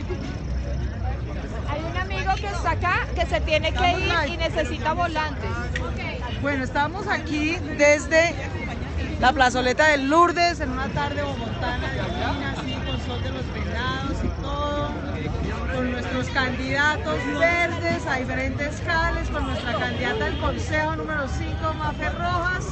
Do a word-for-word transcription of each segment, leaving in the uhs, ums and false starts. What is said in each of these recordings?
Hay un amigo que está acá que se tiene que ir y necesita volantes. Bueno, estamos aquí desde la plazoleta de Lourdes en una tarde bogotana divina, así con sol de los venados y todo, con nuestros candidatos verdes a diferentes cales, con nuestra candidata del consejo número cinco, Mafe Rojas.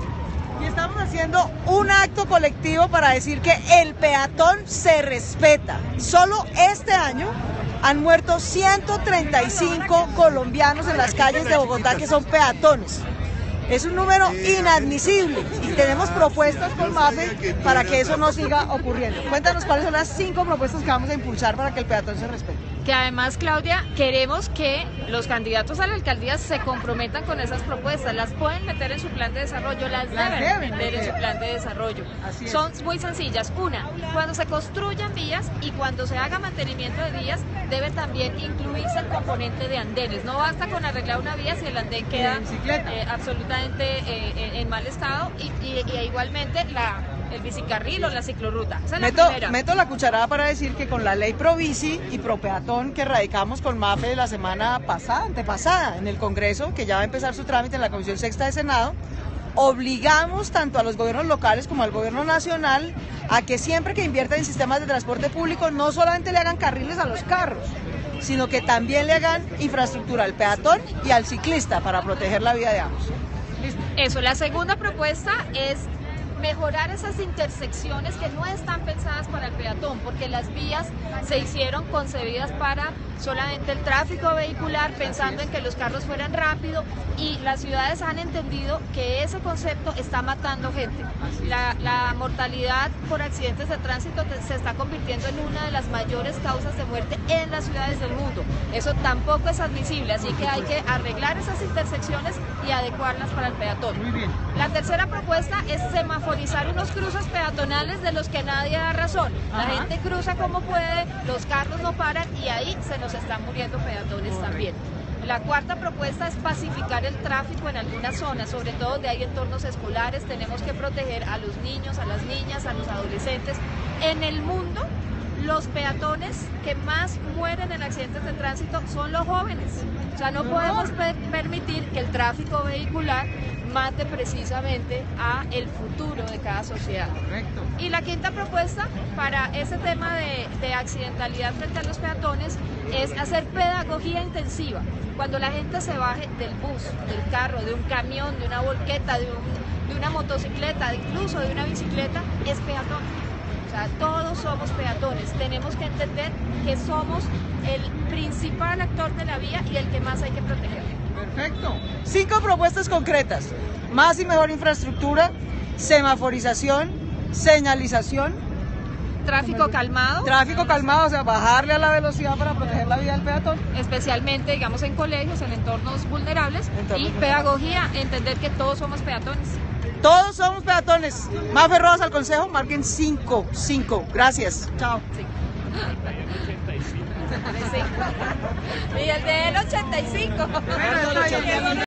Y estamos haciendo un acto colectivo para decir que el peatón se respeta. Solo este año han muerto ciento treinta y cinco colombianos en las calles de Bogotá que son peatones. Es un número inadmisible y tenemos propuestas con Mafe para que eso no siga ocurriendo. Cuéntanos cuáles son las cinco propuestas que vamos a impulsar para que el peatón se respete. Que además, Claudia, queremos que los candidatos a la alcaldía se comprometan con esas propuestas. Las pueden meter en su plan de desarrollo, las, las deben, deben meter en su plan de desarrollo. Son muy sencillas. Una, cuando se construyan vías y cuando se haga mantenimiento de vías, debe también incluirse el componente de andenes. No basta con arreglar una vía si el andén queda eh, absolutamente eh, en mal estado y, y, y igualmente la... el bicicarril o la ciclorruta. Esa es meto, la primera. meto la cucharada para decir que con la ley Probici y Propeatón que radicamos con Mafe la semana pasada, antepasada, en el Congreso, que ya va a empezar su trámite en la Comisión Sexta de Senado, obligamos tanto a los gobiernos locales como al gobierno nacional a que siempre que inviertan en sistemas de transporte público no solamente le hagan carriles a los carros, sino que también le hagan infraestructura al peatón y al ciclista para proteger la vida de ambos. ¿Listo? Eso, la segunda propuesta es mejorar esas intersecciones que no están pensadas para el peatón, porque las vías se hicieron concebidas para solamente el tráfico vehicular, pensando en que los carros fueran rápido, y las ciudades han entendido que ese concepto está matando gente. La, la mortalidad por accidentes de tránsito se está convirtiendo en una de las mayores causas de muerte en las ciudades del mundo. Eso tampoco es admisible, así que hay que arreglar esas intersecciones y adecuarlas para el peatón. Muy bien. La tercera propuesta es semaforizar unos cruces peatonales de los que nadie da razón. La Ajá. gente cruza como puede, los carros no paran y ahí se nos están muriendo peatones Correcto. También. La cuarta propuesta es pacificar el tráfico en algunas zonas, sobre todo donde hay entornos escolares. Tenemos que proteger a los niños, a las niñas, a los adolescentes. En el mundo, los peatones que más mueren en accidentes de tránsito son los jóvenes. O sea, no podemos per permitir que el tráfico vehicular mate precisamente a el futuro de cada sociedad. Correcto. Y la quinta propuesta para ese tema de, de accidentalidad frente a los peatones es hacer pedagogía intensiva. Cuando la gente se baje del bus, del carro, de un camión, de una volqueta, de, un, de una motocicleta, incluso de una bicicleta, es peatón. O sea, todos somos peatones. Tenemos que entender que somos el principal actor de la vía y el que más hay que proteger. Perfecto. Cinco propuestas concretas. Más y mejor infraestructura, semaforización, señalización. Tráfico calmado. Tráfico calmado, o sea, bajarle a la velocidad para proteger la vida del peatón. Especialmente, digamos, en colegios, en entornos vulnerables. Entornos y pedagogía, entender que todos somos peatones. Todos somos peatones. Mafe Rojas al consejo, marquen cinco, cinco. Gracias. Chao. Sí. Y el de él ochenta y cinco.